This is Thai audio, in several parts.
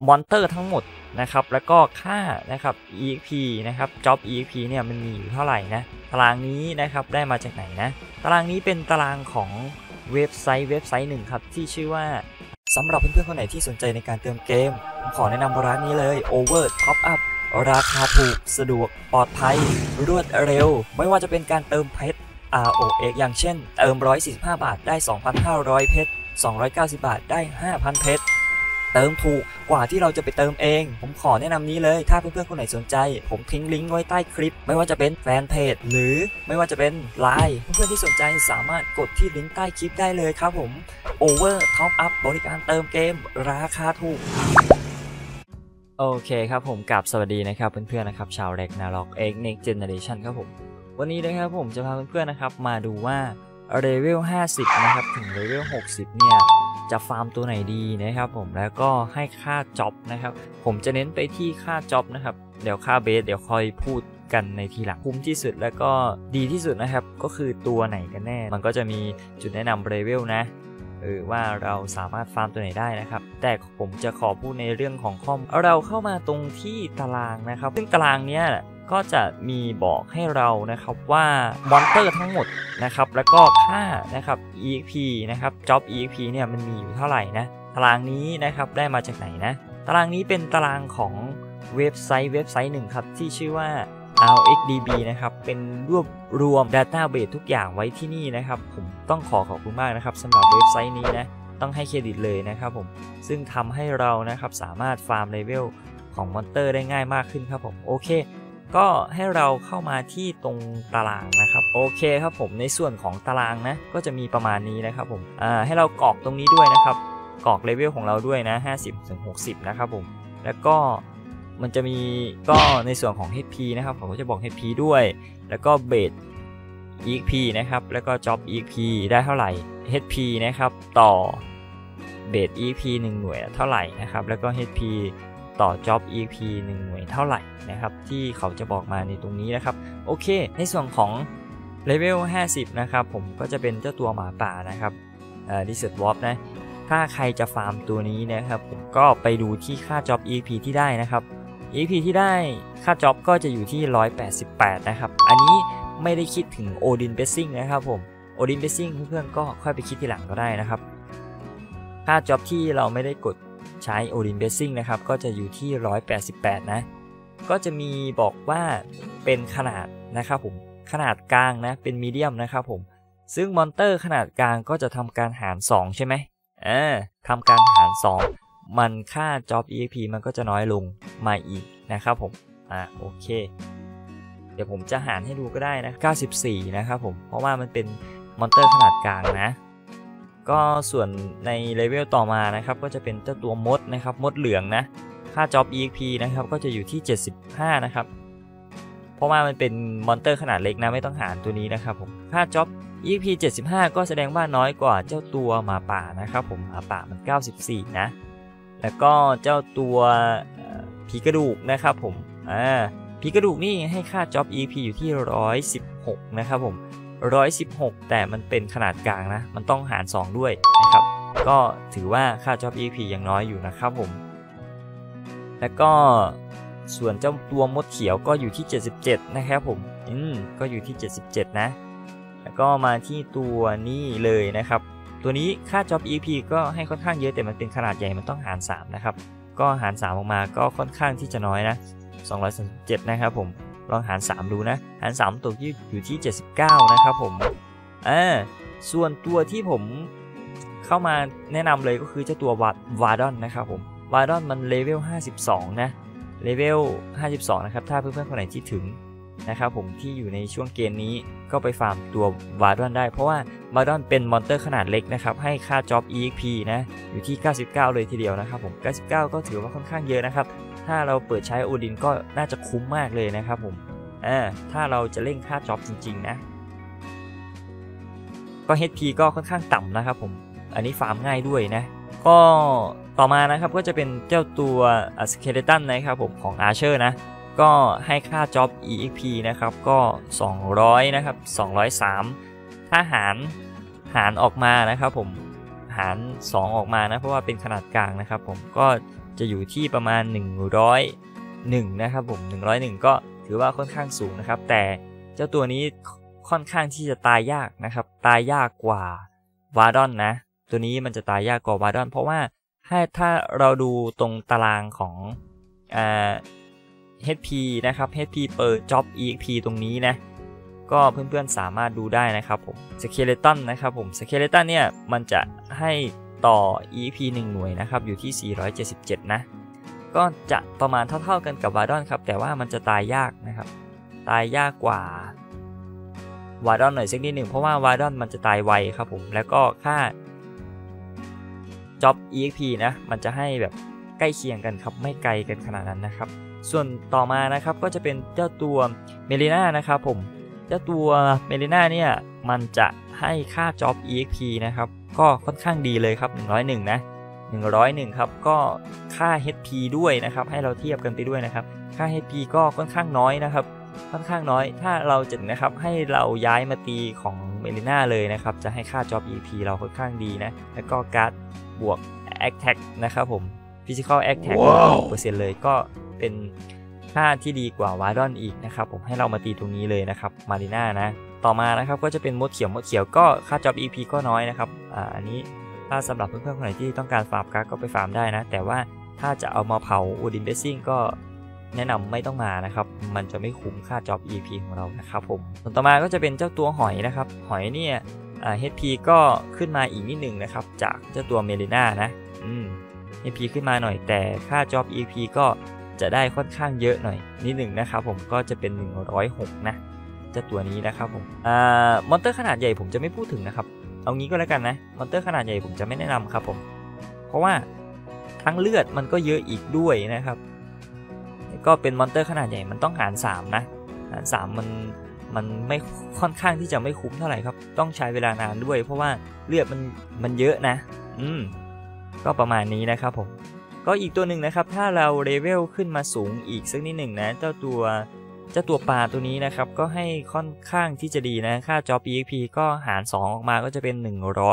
มอนเตอร์ทั้งหมดนะครับแล้วก็ค่านะครับ EXP นะครับ Job EXP เนี่ยมันมีอยู่เท่าไหร่นะตารางนี้นะครับได้มาจากไหนนะตารางนี้เป็นตารางของเว็บไซต์หนึ่งครับที่ชื่อว่าสำหรับเพื่อนๆคนไหนที่สนใจในการเติมเกมผมขอแนะนำร้านนี้เลย Over Top Up ราคาถูกสะดวกปลอดภัยรวดเร็วไม่ว่าจะเป็นการเติมเพชร ROX อย่างเช่นเติม145 บาทได้ 2,500 เพชร290 บาทได้ 5,000 เพชรเติมถูกกว่าที่เราจะไปเติมเองผมขอแนะนำนี้เลยถ้าเพื่อนๆคนไหนสนใจผมทิ้งลิงก์ไว้ใต้คลิปไม่ว่าจะเป็นแฟนเพจหรือไม่ว่าจะเป็น LINE เพื่อนๆที่สนใจสามารถกดที่ลิงก์ใต้คลิปได้เลยครับผม Over Top Up บริการเติมเกมราคาถูกโอเคครับผมกลับสวัสดีนะครับเพื่อนๆนะครับชาว Ragnarok X Next Generation ครับผมวันนี้นะครับผมจะพาเพื่อนๆนะครับมาดูว่าเลเวล50นะครับถึงเลเวล60เนี่ยจะฟาร์มตัวไหนดีนะครับผมแล้วก็ให้ค่าจ็อบนะครับผมจะเน้นไปที่ค่าจ็อบนะครับเดี๋ยวค่าเบสเดี๋ยวค่อยพูดกันในทีหลังคุ้มที่สุดแล้วก็ดีที่สุดนะครับก็คือตัวไหนกันแน่มันก็จะมีจุดแนะนำเลเวลนะว่าเราสามารถฟาร์มตัวไหนได้นะครับแต่ผมจะขอพูดในเรื่องของเราเข้ามาตรงที่ตารางนะครับซึ่งตารางเนี้ยก็จะมีบอกให้เรานะครับว่ามอนเตอร์ทั้งหมดนะครับแล้วก็ค่านะครับ EXP นะครับ Job EXP เนี่ยมันมีอยู่เท่าไหร่นะตารางนี้นะครับได้มาจากไหนนะตารางนี้เป็นตารางของเว็บไซต์หนึ่งครับที่ชื่อว่า RxDB นะครับเป็นรวบรวม Database ทุกอย่างไว้ที่นี่นะครับผมต้องขอบคุณมากนะครับสำหรับเว็บไซต์นี้นะต้องให้เครดิตเลยนะครับผมซึ่งทำให้เรานะครับสามารถฟาร์มเลเวลของมอนเตอร์ได้ง่ายมากขึ้นครับผมโอเคก็ให้เราเข้ามาที่ตรงตารางนะครับโอเคครับผมในส่วนของตารางนะก็จะมีประมาณนี้นะครับผมให้เรากรอกตรงนี้ด้วยนะครับกรอกเลเวลของเราด้วยนะ50-60นะครับผมแล้วก็มันจะมีก็ในส่วนของ HP นะครับผมก็จะบอก HP ด้วยแล้วก็เบส EXP นะครับแล้วก็ Job EXP ได้เท่าไหร่ HP นะครับต่อเบส EXP 1 หน่วยเท่าไหร่นะครับแล้วก็ HPต่อ Job EXP 1 หน่วยเท่าไหร่นะครับที่เขาจะบอกมาในตรงนี้นะครับโอเคในส่วนของเลเวล50นะครับผมก็จะเป็นเจ้าตัวหมาป่านะครับDesert Wolf นะถ้าใครจะฟาร์มตัวนี้นะครับผมก็ไปดูที่ค่า Job EXP ที่ได้นะครับ EXP ที่ได้ค่า Job ก็จะอยู่ที่188นะครับอันนี้ไม่ได้คิดถึง Odin Blessing นะครับผม Odin Blessing เพื่อนๆก็ค่อยไปคิดทีหลังก็ได้นะครับค่า Job ที่เราไม่ได้กดใช้ Odin Blessing นะครับก็จะอยู่ที่188นะก็จะมีบอกว่าเป็นขนาดนะครับผมขนาดกลางนะเป็นมีเดียมนะครับผมซึ่งมอนเตอร์ขนาดกลางก็จะทำการหาร2ใช่ไหมทำการหาร2มันค่า Job EXP มันก็จะน้อยลงมาอีกนะครับผมโอเคเดี๋ยวผมจะหารให้ดูก็ได้นะ94นะครับผมเพราะว่ามันเป็นมอนเตอร์ขนาดกลางนะก็ส่วนในเลเวลต่อมานะครับก็จะเป็นเจ้าตัวมดนะครับมดเหลืองนะค่า Job EXP นะครับก็จะอยู่ที่75นะครับเพราะว่ามันเป็นมอนเตอร์ขนาดเล็กนะไม่ต้องหารตัวนี้นะครับผมค่า Job EXP 75ก็แสดงว่าน้อยกว่าเจ้าตัวหมาป่านะครับผมหมาป่ามัน94นะแล้วก็เจ้าตัวผีกระดูกนะครับผมผีกระดูกนี่ให้ค่า Job EXP อยู่ที่116นะครับผม116แต่มันเป็นขนาดกลางนะมันต้องหาร2ด้วยนะครับก็ถือว่าค่า Job EXP ยังน้อยอยู่นะครับผมแล้วก็ส่วนเจ้าตัวมดเขียวก็อยู่ที่77นะครับผมก็อยู่ที่77นะแล้วก็มาที่ตัวนี้เลยนะครับตัวนี้ค่า Job EXP ก็ให้ค่อนข้างเยอะแต่มันเป็นขนาดใหญ่มันต้องหาร3นะครับก็หาร3ออกมาก็ค่อนข้างที่จะน้อยนะ237นะครับผมลองหาร3ดูนะหาร3ตกอยู่ที่79นะครับผมส่วนตัวที่ผมเข้ามาแนะนำเลยก็คือเจ้าตัววาร์ดอนนะครับผมวาร์ดอนมันเลเวล52นะเลเวล52นะครับถ้าเพื่อนๆคนไหนที่ถึงนะครับผมที่อยู่ในช่วงเกณฑ์นี้ก็ไปฟาร์มตัววาร์ดอนได้เพราะว่าวาร์ดอนเป็นมอนเตอร์ขนาดเล็กนะครับให้ค่า Job EXP นะอยู่ที่99เลยทีเดียวนะครับผม99ก็ถือว่าค่อนข้างเยอะนะครับถ้าเราเปิดใช้โอดินก็น่าจะคุ้มมากเลยนะครับผมถ้าเราจะเร่งค่า Job จริงๆนะก็ HP ก็ค่อนข้างต่ำนะครับผมอันนี้ฟาร์มง่ายด้วยนะก็ต่อมานะครับก็จะเป็นเจ้าตัวสเกเลตันนะครับผมของ Archer นะก็ให้ค่า Job EXP นะครับก็200นะครับ203ถ้าหารออกมานะครับผมหาร2ออกมานะเพราะว่าเป็นขนาดกลางนะครับผมก็จะอยู่ที่ประมาณ101นะครับผม101ก็ถือว่าค่อนข้างสูงนะครับแต่เจ้าตัวนี้ค่อนข้างที่จะตายยากนะครับตายยากกว่าวาร์ดอนนะตัวนี้มันจะตายยากกว่าวาร์ดอนเพราะว่าถ้าเราดูตรงตารางของHP นะครับ HP per job EXP ตรงนี้นะก็เพื่อนๆสามารถดูได้นะครับผม Skeleton นะครับผม Skeleton เนี่ยมันจะให้ต่อ EXP 1 หน่วยนะครับอยู่ที่477นะก็จะประมาณเท่ากันกับวาร์ดอนครับแต่ว่ามันจะตายยากนะครับตายยากกว่าวาร์ดอนหน่อยสักนิดหนึ่งเพราะว่าวาร์ดอนมันจะตายไวครับผมแล้วก็ค่า Job EXP นะมันจะให้แบบใกล้เคียงกันครับไม่ไกลกันขนาดนั้นนะครับส่วนต่อมานะครับก็จะเป็นเจ้าตัวเมลิน่านะครับผมเจ้าตัวเมลิน่าเนี่ยมันจะให้ค่า Job EXP นะครับก็ค่อนข้างดีเลยครับ101นะ101ครับก็ค่า HP ด้วยนะครับให้เราเทียบกันไปด้วยนะครับค่า HP ก็ค่อนข้างน้อยนะครับค่อนข้างน้อยถ้าเราจะนะครับให้เราย้ายมาตีของเมลิน่าเลยนะครับจะให้ค่า Job EXP เราค่อนข้างดีนะแล้วก็การ์ดบวก Attack นะครับผม Physical Attack 6% เลยก็เป็นค่าที่ดีกว่าวาร์ดอนอีกนะครับผมให้เรามาตีตรงนี้เลยนะครับมารีน่านะต่อมานะครับก็จะเป็นมดเขียวก็ค่า Job EP ก็น้อยนะครับอันนี้ถ้าสำหรับเพื่อนๆคนไหนที่ต้องการฟาร์มการ์ดก็ไปฟาร์มได้นะแต่ว่าถ้าจะเอามาเผาอูดินเบสซิ่งก็แนะนำไม่ต้องมานะครับมันจะไม่คุ้มค่า Job EP ของเรานะครับผมส่วนต่อมาก็จะเป็นเจ้าตัวหอยนะครับหอยเนี่ยHP ก็ขึ้นมาอีกนิดหนึ่งนะครับจากเจ้าตัวเมลิน่านะHP ขึ้นมาหน่อยแต่ค่า Job EP ก็จะได้ค่อนข้างเยอะหน่อยนิดหนึ่งนะครับผมก็จะเป็น106นะเจ้าตัวนี้นะครับผมมอนเตอร์ขนาดใหญ่ผมจะไม่พูดถึงนะครับเอางี้ก็แล้วกันนะมอนเตอร์ขนาดใหญ่ผมจะไม่แนะนำครับผมเพราะว่าทั้งเลือดมันก็เยอะอีกด้วยนะครับก็เป็นมอนเตอร์ขนาดใหญ่มันต้องหาร3นะหาร3มันไม่ค่อนข้างที่จะไม่คุ้มเท่าไหร่ครับต้องใช้เวลานานด้วยเพราะว่าเลือดมันเยอะนะก็ประมาณนี้นะครับผมก็อีกตัวหนึ่งนะครับถ้าเราเลเวลขึ้นมาสูงอีกสักนิดหนึ่งนะเจ้าตัวปลาตัวนี้นะครับก็ให้ค่อนข้างที่จะดีนะค่า Job EXP ก็หาร2ออกมาก็จะเป็น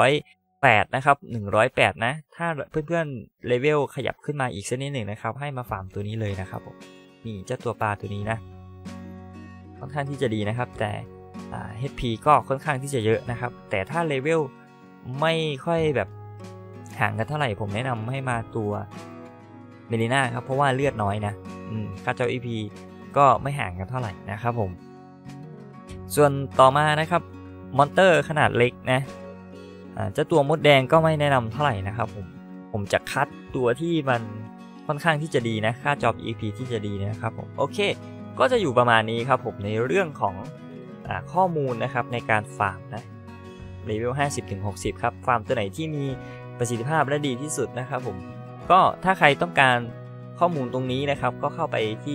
108นะครับ108นะถ้าเพื่อนๆเลเวลขยับขึ้นมาอีกสักนิดหนึ่งนะครับให้มาฟาร์มตัวนี้เลยนะครับผมนี่เจ้าตัวปลาตัวนี้นะค่อนข้างที่จะดีนะครับแต่HP ก็ค่อนข้างที่จะเยอะนะครับแต่ถ้าเลเวลไม่ค่อยแบบห่างกันเท่าไหร่ผมแนะนำให้มาตัวเมลิน่าครับเพราะว่าเลือดน้อยนะค่า Job EP ก็ไม่ห่างกันเท่าไหร่นะครับผมส่วนต่อมานะครับมอนเตอร์ขนาดเล็กนะเจ้าตัวมดแดงก็ไม่แนะนำเท่าไหร่นะครับผมจะคัดตัวที่มันค่อนข้างที่จะดีนะค่า Job EP ที่จะดีนะครับผมโอเคก็จะอยู่ประมาณนี้ครับผมในเรื่องของข้อมูลนะครับในการฟาร์มนะเลเวล 50-60 ครับฟาร์มตัวไหนที่มีประสิทธิภาพและดีที่สุดนะครับผมก็ถ้าใครต้องการข้อมูลตรงนี้นะครับก็เข้าไปที่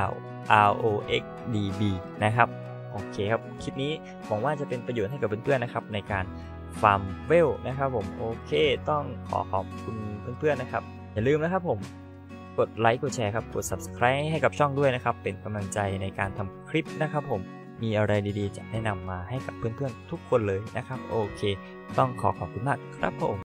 ROXDB นะครับโอเคครับคลิปนี้หวังว่าจะเป็นประโยชน์ให้กับเพื่อนๆนะครับในการฟาร์มเวลนะครับผมโอเคต้องขอบคุณเพื่อนๆนะครับอย่าลืมนะครับผมกดไลค์กดแชร์ครับกด Subscribe ให้กับช่องด้วยนะครับเป็นกำลังใจในการทำคลิปนะครับผมมีอะไรดีๆจะแนะนำมาให้กับเพื่อนๆทุกคนเลยนะครับโอเคต้องขอบคุณมากครับผม